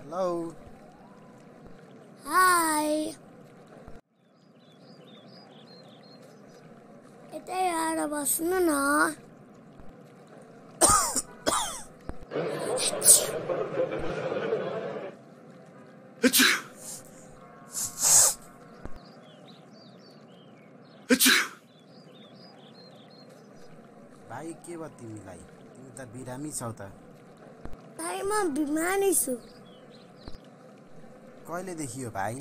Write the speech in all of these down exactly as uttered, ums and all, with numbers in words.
Hello. Hi. यतै आएर बस्नु न. भाइ के भयो तिमीलाई? तिमी त बिरामी छौ त. भाइ म बिमारी छु. कहिलेदेखि हो भाइ?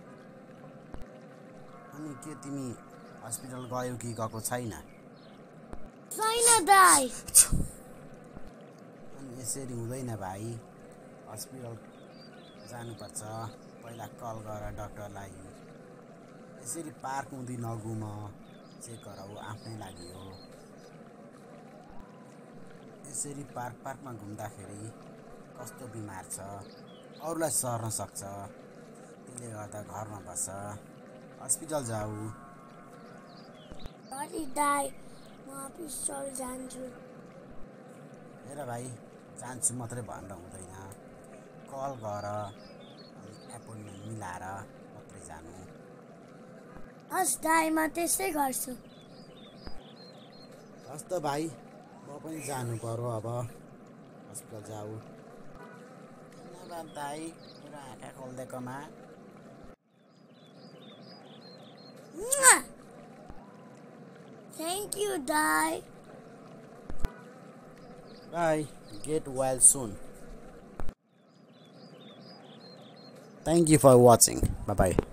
अनि के तिमी हस्पिटल गयौ कि गएको छैन? छैन दाइ. अनि यसरी हुँदैन भाइ. हस्पिटल जानुपर्छ. पहिला कल गर डाक्टरलाई. यसरी पार्क हुँदै नघुम. चेक गराऊ, आफ्नै लागि हो. यसरी पार्क पार्कमा घुम्दाखेरि कस्तो बिमार छ, अरूलाई सर्न सक्छ. त्यसले गर्दा घरमा बस. हस्पिटल जाऊ. सरी दाइ, म हस्पिटल जान्छु. हेर भाइ, जान्छु मात्रै भनेर हुँदैन. कल गर, अनि एपोइन्टमेन्ट मिलाएर मात्रै जानु. हस् दाइ, म त्यसै गर्छु. हस् त भाइ, म पनि जानु पर्यो अब. हस्पिटल जाऊ. धन्यवाद दाइ, मेरो आँखा खोलिदिएकोमा. Thank you, Dai. Bye. Get well soon. Thank you for watching. Bye bye.